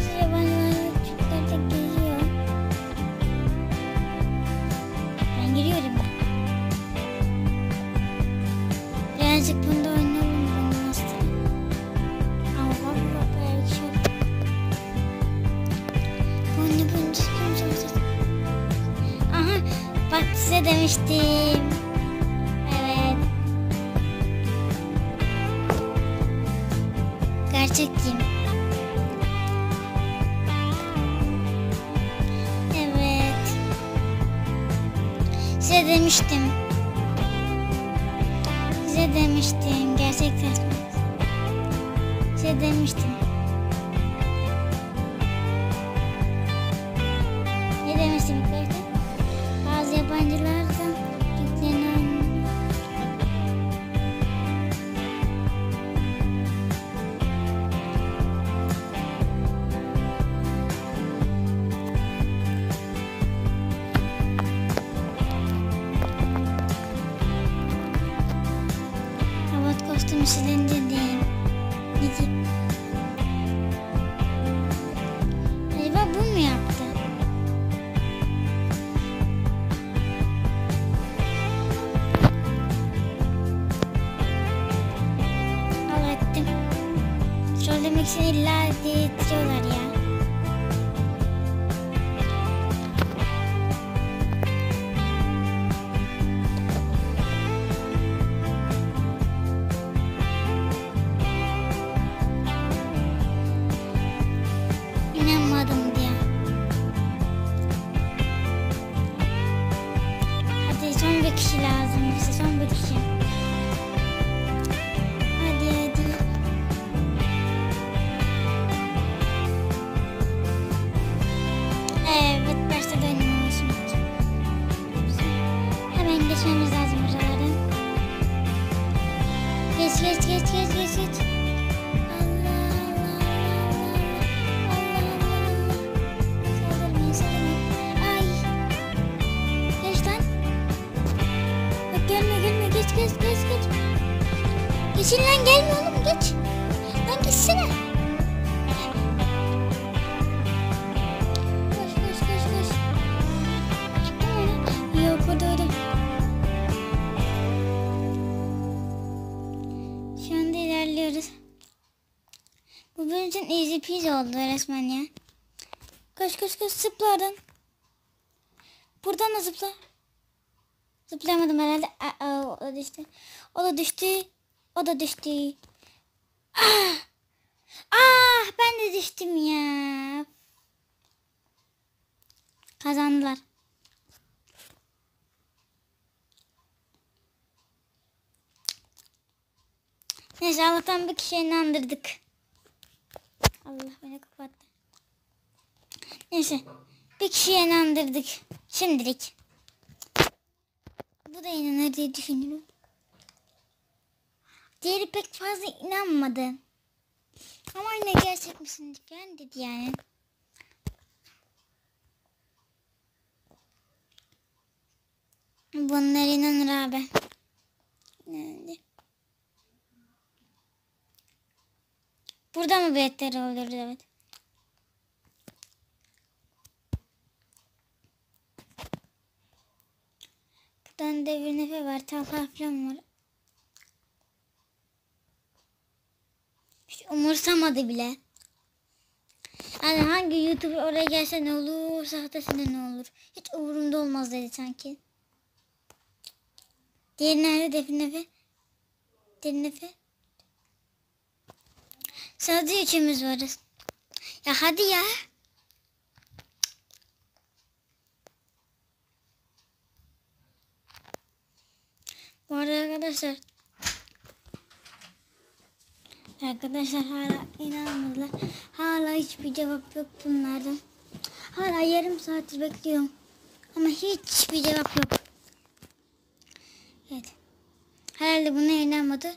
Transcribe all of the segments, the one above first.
bazı yabancılar Türklerde geziyor. Ben giriyorum. Birazcık bunda oynayalım bunu aslında. Ama valla bayağı bir şey yok. Bunu çıkıyorum. Aha bak size demiştim. Evet. Gerçekçiyim. Evet. Size demiştim. Size demiştim. Gerçek saçma. Size demiştim. Ne demiştim ilk başta? Bazı yabancılardan yüklenen robot kostümü silindi diyeyim. Ne diyeyim? Acaba bu mu yaptı? Al ettim. Trollemek için illa diyorlar ya. İnanmadım diye. Hadi son bir kişi lazım bize, son bir kişi. Hadi hadi. Evet başta dönüm olsun. Hemen geçmemiz lazım buraları. Geç. Geç. Geçin lan gelme oğlum geç. Lan geçsene. Koş. Çıktı mı lan? Yok o da öyle. Şu anda ilerliyoruz. Bu benim için easy peasy oldu resmen ya. Koş zıpla oradan. Buradan da zıpla. Zıplayamadım herhalde. O da düştü. Ben de düştüm ya. Kazandılar. Neyse Allah'tan bir kişiye inandırdık. Allah beni kapattı. Neyse bir kişiye inandırdık. Şimdilik. Bu da inanır diye düşünüyorum. Diğeri pek fazla inanmadı. Ama yine gerçek misin falan dedi yani. Bunlar inanır abi. İnanır. Burada mı betleri olurdu evet. Buradan devir nefe var. Talha falan var. Hiç umursamadı bile. Yani hangi YouTuber oraya gelse ne olur, sahtasında ne olur. Hiç umurumda olmaz dedi sanki. Diğeri nerede devir nefe? Devir nefe. Sadece üçümüz varız. Ya hadi ya. Bu arada arkadaşlar hala inanmadılar. Hala hiçbir cevap yok bunlardan. Hala yarım saattir bekliyorum. Ama hiçbir cevap yok. Evet. Herhalde buna inanmadı.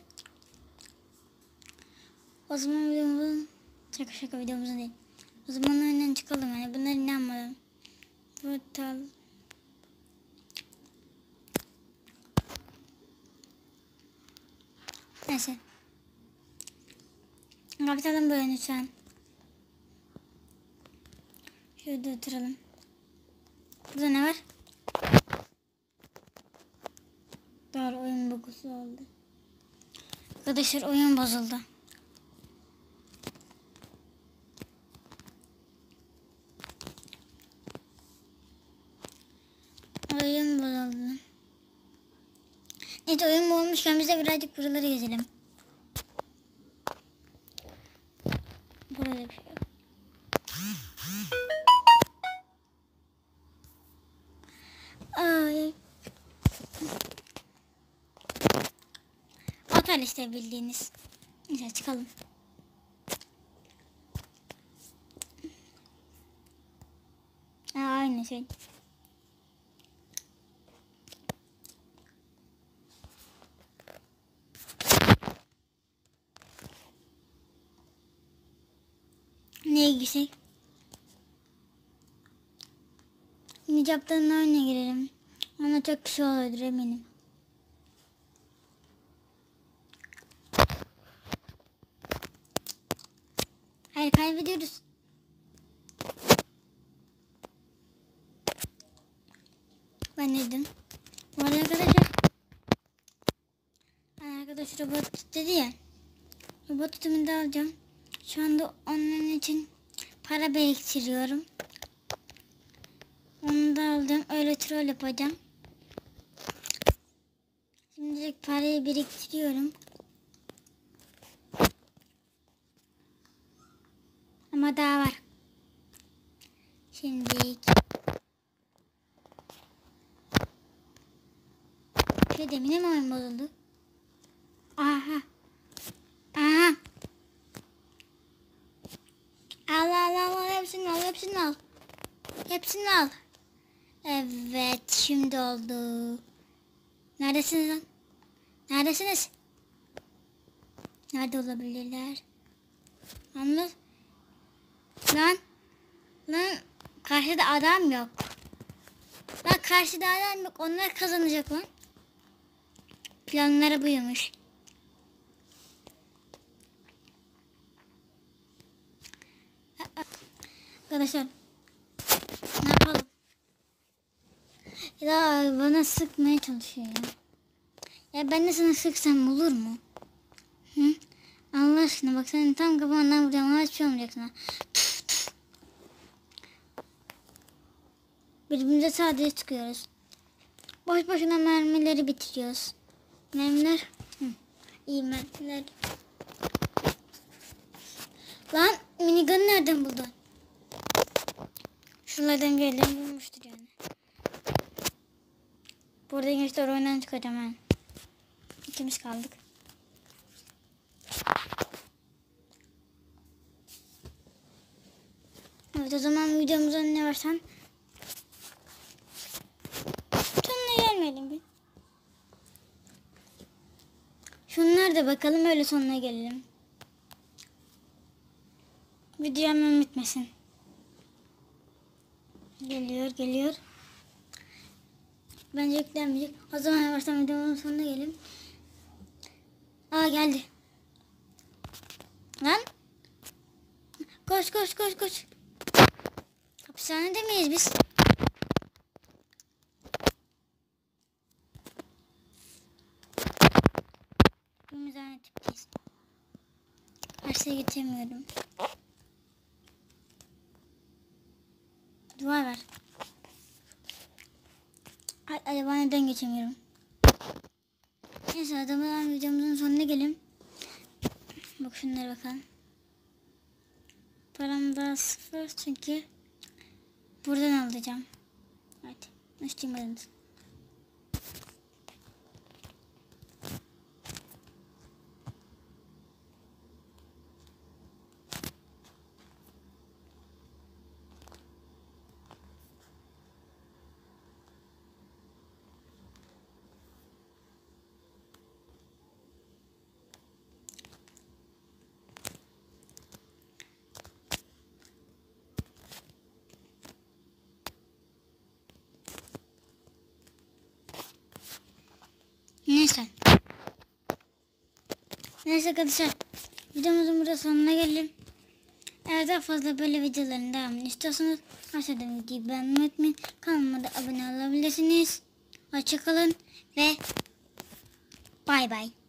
O zaman videomuzun şaka videomuzun değil. O zaman oyundan çıkalım yani. Bunlar inanmadım. Brutal. Neyse. Kapatalım böyle lütfen. Şurada oturalım. Burada ne var? Doğru, oyun bozusu oldu. Arkadaşlar oyun bozuldu. Oyun bozuldu. Neyse, oyun bozulmuşken biz de birazcık buraları gezelim. Burada bir şey yok. Ay. Otel işte, bildiğiniz. Neyse çıkalım. Aynı şey. Neye girsek? Nicaptan oyuna girelim. Ona çok kişi olabilir eminim. Hayır, kaybediyoruz. Ben ne dedim? Bu arada arkadaş robot dedi ya. Robot tutumunu da alacağım. Şu anda onun için para biriktiriyorum. Onu da aldım. Öyle troll yapacağım. Şimdilik parayı biriktiriyorum. Ama daha var. Şimdilik. Demine mi oyun bozuldu? Aha. Aha. Al. Hepsini al. Hepsini al. Evet, şimdi oldu. Neredesiniz lan? Neredesiniz? Nerede olabilirler? Anladın? Lan karşıda adam yok. Lan karşıda adam yok. Onlar kazanacak lan. Planları buymuş. Arkadaşlar, ne yapalım? Ya bana sıkmaya çalışıyor ya. Ya ben de sana sıksam olur mu? Hı? Allah aşkına bak, senin tam kafandan vuracağım ama hiçbir şey olmayacak sana. Birbirimize sadece çıkıyoruz. Boş boşuna mermileri bitiriyoruz. Mermiler. İyi mermiler. Lan minigun nereden buldun? Şuralardan bir yerden bulmuştur yani. Burada gençler oyundan çıkacağım ben. İkimiz kaldık. Evet, o zaman videomuzun ne varsan sonuna gelmeyelim bir. Şunlar da bakalım, öyle sonuna gelelim. Video hemen bitmesin. Geliyor. Bence yüklenmeyecek. O zaman yavaştan videonun sonuna gelelim. Aa, geldi. Lan. Koş. Hapishanede miyiz biz? Gümüzhane tipteyiz. Karşıya geçemiyorum. Duvar var. Acaba neden geçemiyorum? Neyse, adamın videomuzun sonuna gelelim. Bak şunlara bakalım. Param daha sıfır çünkü buradan alacağım. Hadi. Açtırmadınız. Neyse arkadaşlar, videomuzun burada sonuna gelelim. Eğer daha fazla böyle videoların devamını istiyorsanız aşağıdan videoyu beğenmeyi unutmayın. Kanalıma da abone olabilirsiniz. Hoşçakalın ve bay bay.